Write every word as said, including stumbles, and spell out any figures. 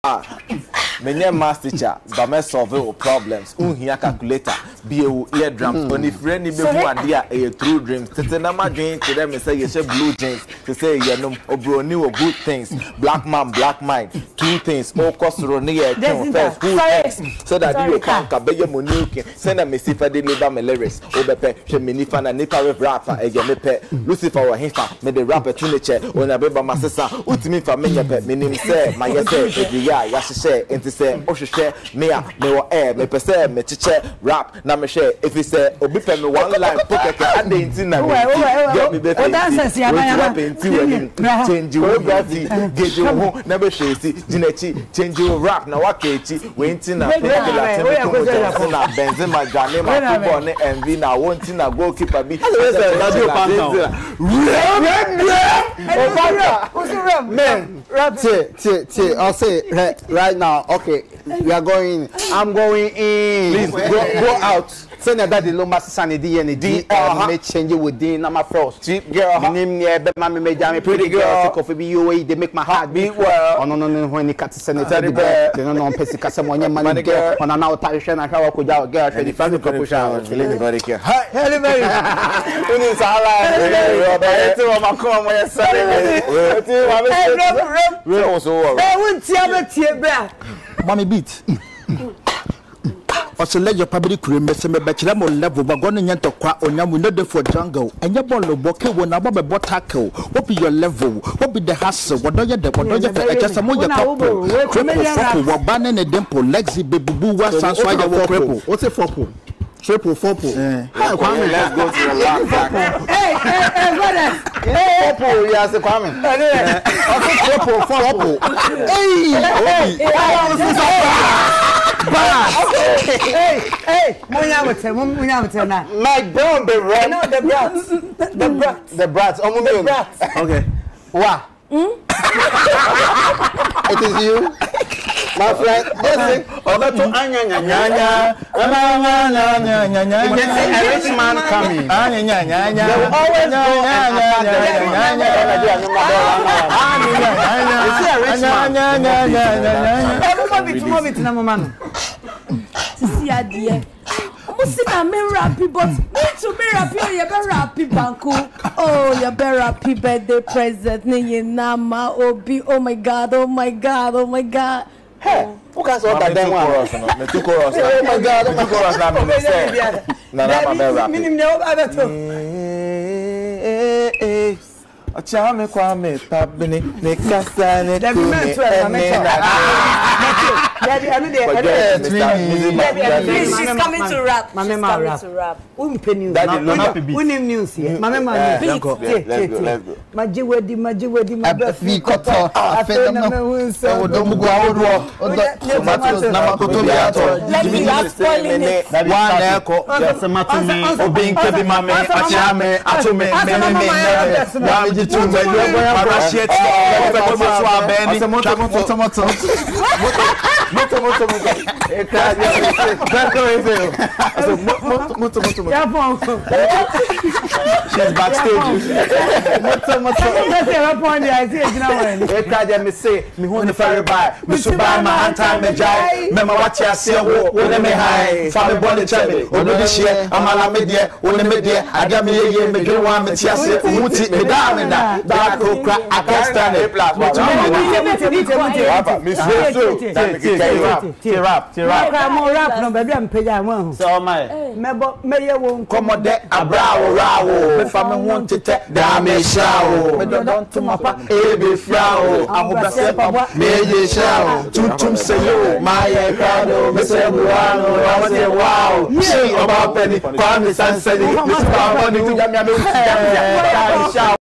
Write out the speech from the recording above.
Many master teacher, but me solve problems. Unhia calculator, be a eardrums. Only friend be one dia a true dreams. To say my dreams to them and say you should blue jeans. To say you know obro new good things. Black man, black mind. Two things. All cost ronia first. Who so that you can't be your money. Send a message for the labor my lyrics. Obepe, she me nifa na nipa with rapper. Again me pe Lucifer or Hinfa. Me the rapper to the chair. When I be by my sister. Ultimate for me pe. Me name say my yes say yeah yes say. Say, oh, share me, me or air, me per se, me chiche, rap, na me share. If he say, obi pe me one line, pocket, and the intina, get me better. Change your gravity, get your home, never share, Ginechi, change your rap, now what Katie, waiting up, Benzema, Ganema, Bonnet, and Vina, wanting a goalkeeper be. Man, I'll say right now. Okay, we are going. I'm going in. Please go, go out. Send that the Loma Sunny D and D. May change you with D. Number first. Cheap girl. Name near the mammy made me pretty girl. Coffee be away. They make my heart beat well. Oh no no no. When you cut the senator, they don't know Pessica someone your money girl. On an out parish and how I could out girl. The family couple shower. Anybody care? Hi, hello, baby. It's all right. It's all my come when you're sorry. We're also. I won't tell me to your Mommy beat. Also let your public remember me bachelor level but going into kwa onyam we know the for jungle and your ball boke when about a tackle. What be your level? What be the hustle? What do you do? What do you do? Just a more your couple. Cripple focal what banning a dimple lexi baby boo was why you were cripple. What's a focal? Triple focal. Hey, let's go to the last. Hey, hey, hey, brother. Hey, focal, yes, the Kwame. Okay, triple focal. Hey, hey, hey, hey, Munyamate, Munyamate now. My brown be red. No, the brats. The brats. The brats. Oh, the brats. Okay. Wow. It is you. My friend, listen. Over to Anya, Anya, Anya, Anya, Anya, a rich man coming. Anya, Anya, Anya. They will always go Anya, Anya, Anya, Anya, Anya, Anya. Everybody to move it to number man. See idea. See na me rappy, but me to me rappy, oh you be rappy banku. Oh you be rappy birthday present, ni nama obi. Oh my God, oh my God, oh my God. Hey, who can say that damn one? Me too chorus. Oh my God, oh my chorus na me say. Na na ma be rappy. Minim ne o ba to. Eh eh. Acha me kwa me pabini ne kasa ne ku ne. Daddy, I mean, she's coming to rap. She's coming to rap. Who pay news? Who name news here? Mama, mama. Let's go. Let's go. Let's go. Maji wedi, maji wedi, maji. We cut off. I feel no. Oh, don't go out. Oh, tomatoes. Namakoto biato. Let me not spoiling it. One echo. Yes, matumi. Obin kebi mame. Achame. Atume. Meme meme. Wami jitu. You are going to appreciate. Moto moto moto. Moto moto moto. Moto moto moto. She's backstage. Moto moto. That's the point. I see it now. Eka me say me hu ni fare buy. Me so buy my anti me jai. Me ma watch ya say wo wo me high. Fa me body check me. Ono di share. Amala me die. Ono me die. Aga me ye me dwe wan me tia say. Umuti me da me da. Da ko kra. I can't stand it. Plus. What you mean? Miss Rap, rap, rap. More rap, no baby, I'm paying one. So my, mebo, may won't come on deck. A brow, row. If I want to take damage show, we don't to my pa, a be flow. I'm a step, may show. Tutum say you, my crowd, Mister Buano, I was a wow. See about penny, promise and say, Mister Money to Yammy.